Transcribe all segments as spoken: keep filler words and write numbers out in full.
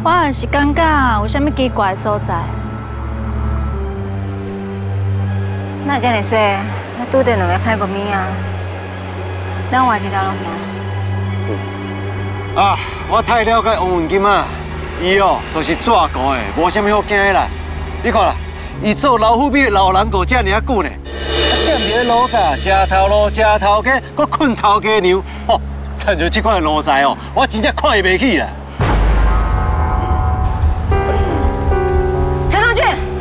我也是感觉有啥物奇怪的所在。 那这样说，那拄着两个歹国民啊，咱换一条路行。 啊，我太了解王文金啊，伊哦都是抓狂的，无啥物好惊的啦。你看啦，伊做老虎尾老人狗遮尔啊久呢，啊踮伫咧路架，食头路，食头家，搁困头家娘，吼，亲像这款路财哦，我真正看伊袂起啦。 陈道俊，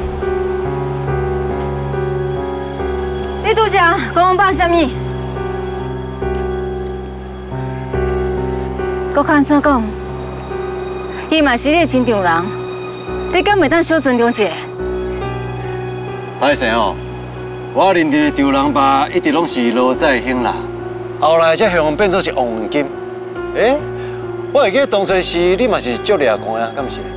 你拄则讲我爸啥物？搁看怎讲？伊嘛是你的亲丈人，你敢袂当小尊重一下？ 歹势哦，我认定的丈人爸一直拢是罗在兴啦，后来才向变做是王文金。诶，我会记得当初时你嘛是足掠看啊，敢毋是？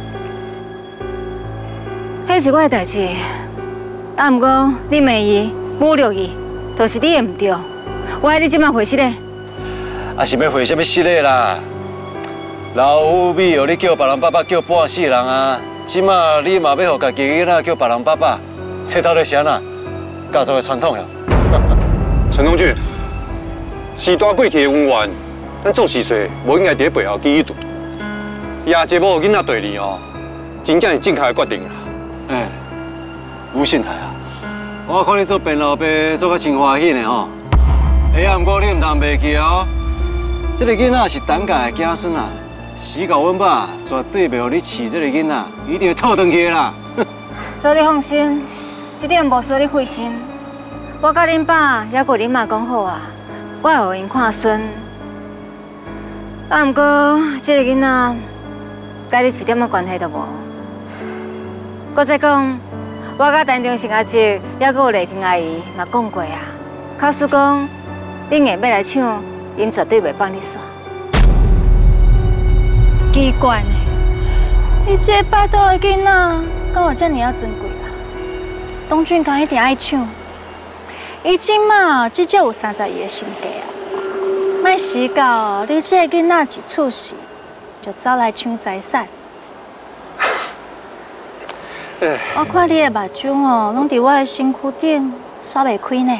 迄是我的代志，啊，毋过你骂伊、侮辱伊，都是你的唔对。我爱你即马回失礼。 啊是要回什么失礼啦？老虎尾哦，你叫别人爸爸叫半世人啊！即马你嘛要互家己囡仔叫别人爸爸，这到底是安那？家族的传统呀。 陈同俊，时大过去的恩怨，咱做事说无应该伫背后记一度。亚这某囡仔对你哦，真正是正确的决定啦。 哎，吴信台啊，我看你做变老爸做甲真欢喜呢吼。哎呀，不过你唔通袂记哦，这个囡仔是陈家的子孙啊。死狗阮爸绝对袂互你饲这个囡仔，一定会讨回去啦。 所以你放心，这点无需要你费心。我甲恁爸也过恁妈讲好啊，我会互因看孙。啊，毋过这个囡仔，甲你一点仔关系都无。搁再讲，我甲陈中成阿姐，也搁有丽萍阿姨嘛讲过啊。假使讲恁硬要来抢，因绝对袂放你煞。 奇怪呢，你这拜托的囡仔，敢有遮尔啊尊贵啊？东俊刚一定爱抢，伊即马至少有三十亿的身价啊！莫死到你这个囡仔一出事，就走来抢财产。我看你的目睭哦，拢伫我的身躯顶刷袂开呢。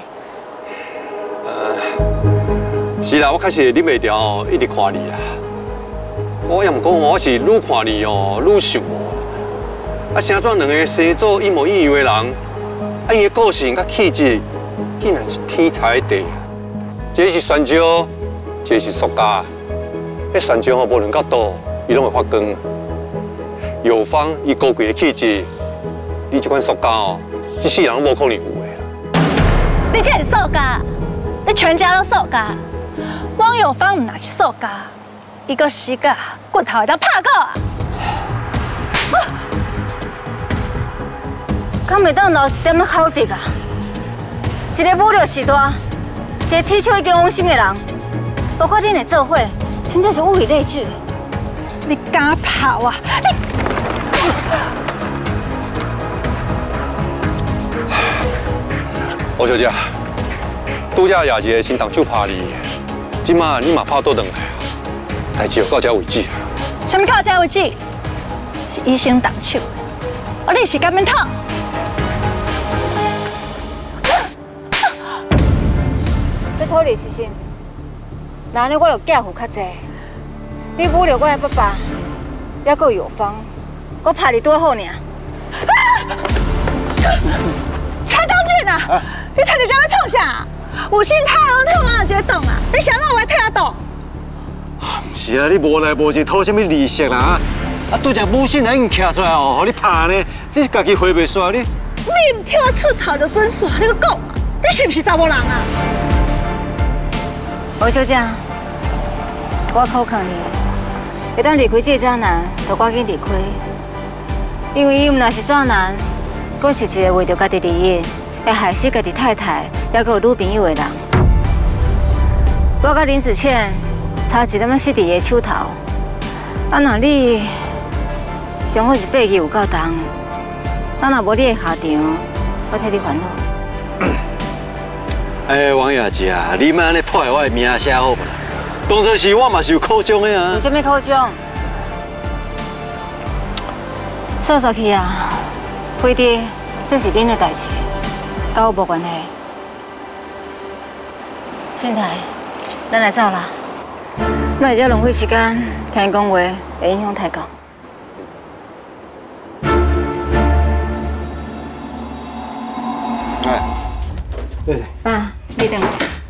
呃，是啦，我确实忍袂住哦，一直看你啦。我也毋讲，我是愈看你哦，愈想我。啊，生怎两个生做一模一样的人，啊，伊的个性甲气质，竟然是天差地。一个是酸椒，一个是塑胶。迄酸椒吼，无论到倒，伊拢会发光。有芳伊高贵的气质，你这款塑胶哦，一世人拢无可能有的啦。 你这是塑胶，你全家都塑胶。汪有芳唔那是塑胶。伊个死个骨头会当拍过啊！ 敢袂当留一点仔口德啊！一个武力时大，一个铁锹已经往心的人，包括恁的做伙，真正是物以类聚。 你敢跑啊？你！ 吴小姐，拄则也一个新动手拍你，即马你嘛拍倒转来。代志就到这为止。 什么到这为止？是医生动手，而你是干面套。 你土里是心，那安尼我就寄付较济。你侮辱我的爸爸，还佫有芳，我拍你多好呢。 蔡东俊啊，啊你差点将我创啥？有心太阳替我决动啊！你想让我替他动？ 是啊，你无来无去讨什么利息啦？啊，拄只母亲来已经徛出来哦，互你拍呢，你家己回袂煞你？ 你唔替我出头就准煞，你个讲啊！你是不是查某人啊？ 吴小姐，我考劝你，会当离开这个渣男，就赶紧离开，因为伊唔那是渣男，佫是一个为着家己利益，会害死家己太太，还佫有女朋友的人。我甲林子倩。差一点仔死伫伊手头，啊！若你上好是背记有够重，啊！若无你的下场，我替你烦恼。 哎，王爷姐啊，你莫安尼破坏我的名声好不啦？当初是我嘛是有苦衷的啊。 有啥物苦衷？ 算算去啊，飞弟，这是恁的代志，跟我无关系。新台，咱来走啦，莫会遮浪费时间，听伊讲话会影响太高。 哎，对。 爸，你等我。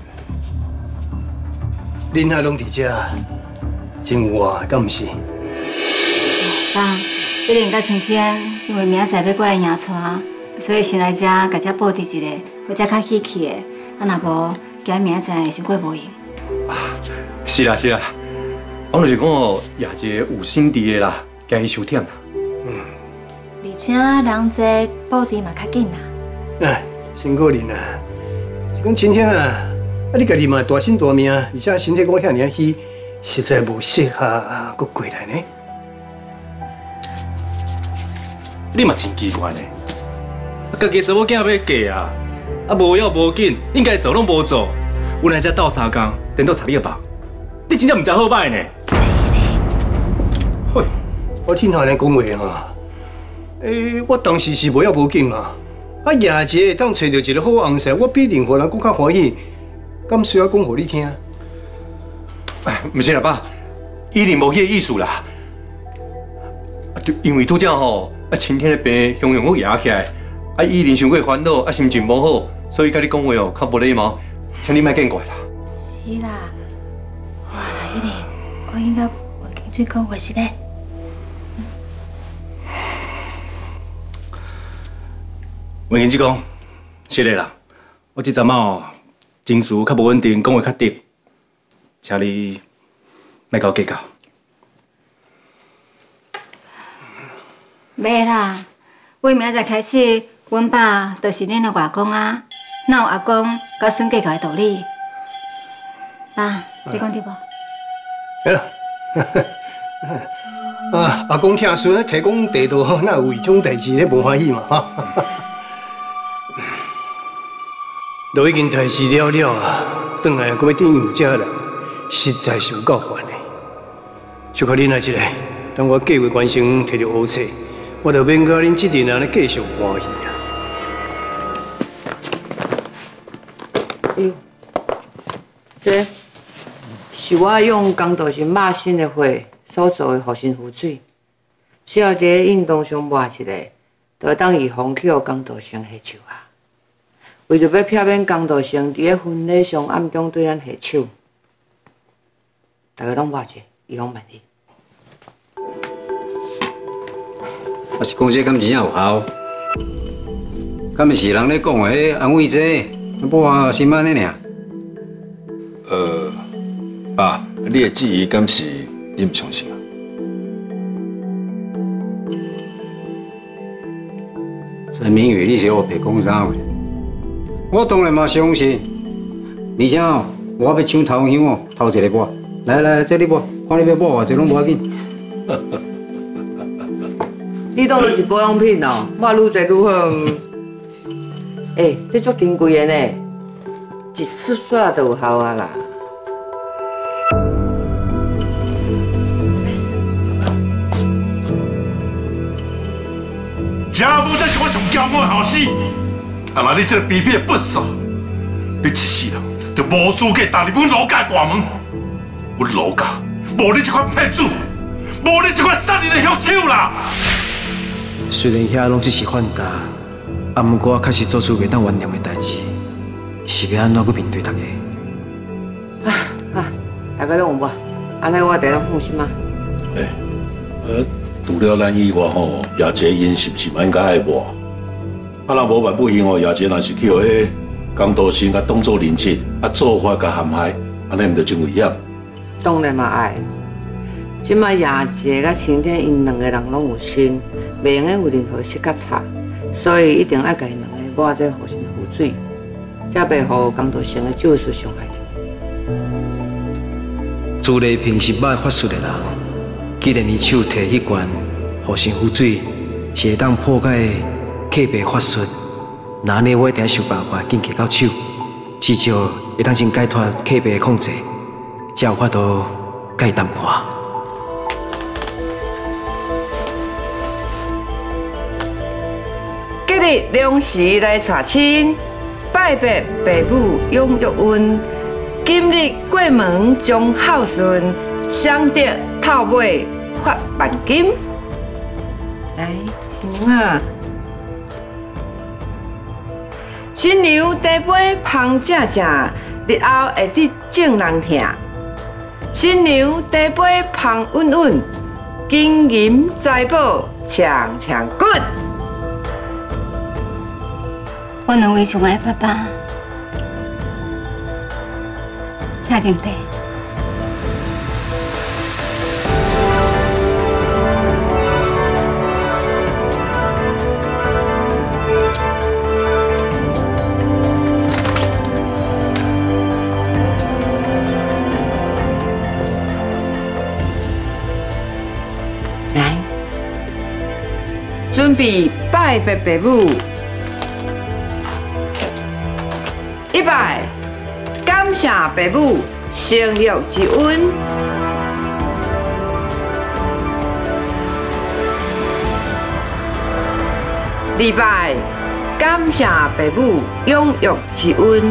恁遐拢伫遮，真有啊，敢毋是？ 爸，一连到晴天，因为明仔载要过来迎娶，所以先来遮，甲遮布置一下，或者较喜气的。啊，若无，今明仔载会伤过无用。 啊，是啦是啦，我就是讲哦，也一个有心地的啦，惊伊伤忝啦。 嗯。 而且人济，布置嘛较紧啦。 哎，辛苦恁啦。是讲晴天啊，啊你家己嘛大身大命，而且身体讲遐尔虚，实在无适合啊，搁过来呢。 你嘛真奇怪呢，家己查某囝要嫁啊，啊无要无紧，应该做拢无做，有来遮斗三工，颠倒查你个吧？你真正唔知好歹呢？ 喂，我听下人讲话哈，诶，我当时是无要无紧嘛，啊夜节会当找到一个好红婿，我比任何人更较欢喜，敢需要讲互你听？ 哎，唔是啦爸，伊定无迄个意思啦，就因为拄则吼。啊，晴天的病雄雄我压起来，啊，伊人伤过烦恼，啊，心情无好，所以甲你讲话哦，较无礼貌，请你莫见怪啦。 是啦，哇啦，伊个，赶紧到文景水讲话是咧。 文景水讲，是咧啦，我即阵哦，情绪较无稳定，讲话较直，请你莫甲我计较。 袂啦，为明仔载开始，阮爸就是恁的外公啊，哪有阿公甲孙计较的道理？爸，你讲对无？ 哎啦，啊，阿公听孙提供地图，哪有为种代志咧无欢喜嘛？哈，都已经代志了了啊，转来搁要转悠遮人，实在是有够烦的。小可恁来一个，等我计划完成，摕到乌册。我就免甲恁这阵安尼继续搬去啊！ 哟，这是我用江道生肉身的血所做的护身符水，只要伫运动上抹一下，就会当预防去互江道生下手啊。为着要避免江道生伫咧婚礼上暗中对咱下手，大家拢抹者，预防万一。 我是讲这敢真正有效？敢是人咧讲的迄安慰剂，不啊心安尼尔。 呃，爸，你的质疑敢是你唔相信啊？ 陈明宇，你是我白讲啥？我当然嘛相信。而且哦，我要抢头香哦，头一个抹。来来，这你抹，看你要抹偌济拢无要紧。 你当你是保养品哦，抹愈侪愈好。哎、欸，这足珍贵的呢，一刷刷就有效啊啦。 家母才是我上骄傲的后生，啊！那你这个卑鄙的笨手，你一世人就无资格踏入阮罗家大门。阮罗家无你这款骗子，无你这款杀人的凶手啦！ 虽然遐拢只是反家，啊，毋过我确实做出袂当原谅的代志，是要安怎去面对大家？ 啊啊！大家拢有无？安尼我第咱放心啊。 诶、欸，呃，除了咱以外吼，亚杰因是不是嘛应该爱抹？啊，若无万不幸哦，亚杰若是去互迄江道生甲当作人质，啊，做法甲陷害，安尼毋就真危险？ 当然嘛爱。即摆亚杰甲晴天因两个人拢有心，袂用有任何失角差，所以一定爱甲因两个抹这护身符水，才袂互江道生的手术伤害。 自类平时捌法术的人，既然伊手摕迄罐护身符水，是会当破解刻白法术，那呢我一定要想办法紧摕到手，至少会当先解脱刻白的控制，才有法度甲伊谈判。 即日两时来娶亲，拜别父母永玉温。今日过门将孝顺，享得头尾发万金。来，行啊！新娘茶杯芳正正，日后会得正人听。新娘茶杯芳稳稳，金银财宝强强滚。 我两位上爱爸爸，请啉茶。 来，准备拜别父母。一拜，感谢父母生育之恩；二拜，感谢父母养育之恩；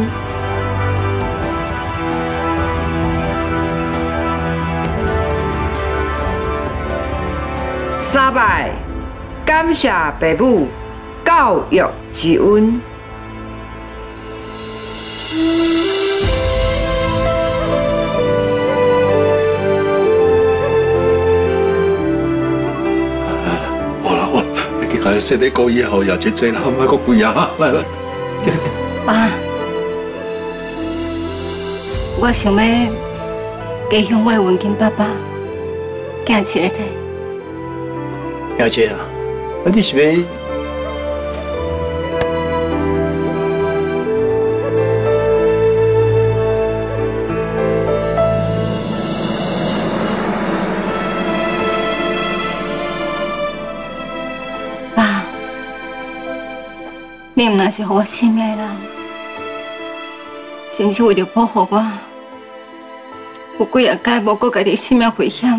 三拜，感谢父母教育之恩。 哎，说你过以后也真济啦，唔好搁贵啊！来来， 爸，我想要家乡我的文金爸爸行起来。 表姐啊，啊你是要？ 你毋若是予我性命的人，甚至为着保护我，有几啊届无顾家己性命危险。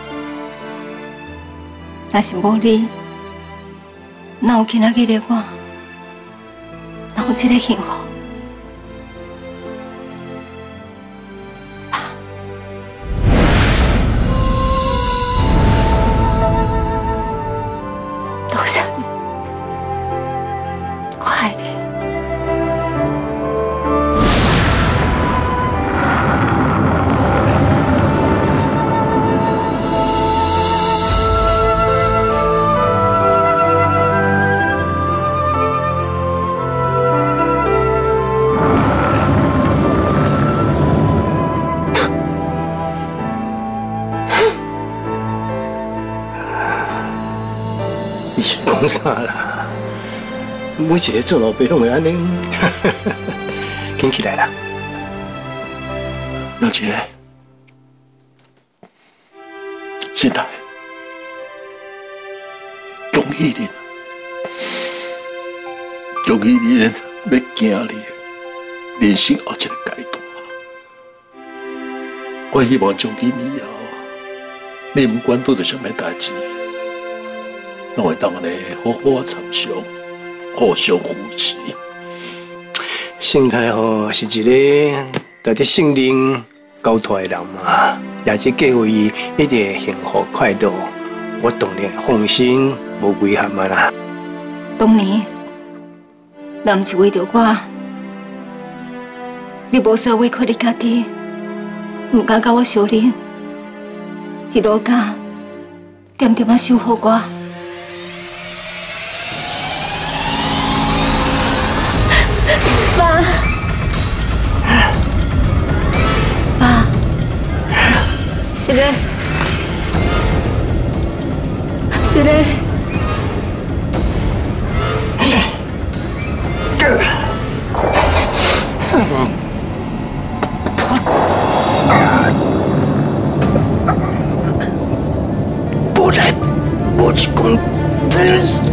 若是无你，哪有今仔日的我？哪有这个幸福？多谢你。快点！ 你是讲啥啦？每一个做老爸拢会安尼，紧起来啦！ 老姐，现在恭喜你，恭喜你要行你人生后一个阶段。我希望从今以后，你不管遇到什么代志，拢会当安尼好好啊参详。互相扶持。 生太吼是一个带着圣灵交托的人嘛，也是计划伊一定会幸福快乐。我当然放心，无遗憾啊啦。 当年，若毋是为着我，你无需要委屈你家己，唔敢甲我相认，伫路家点点啊守护我。爸，爸，是嘞，是嘞。 不来，不去攻，这人。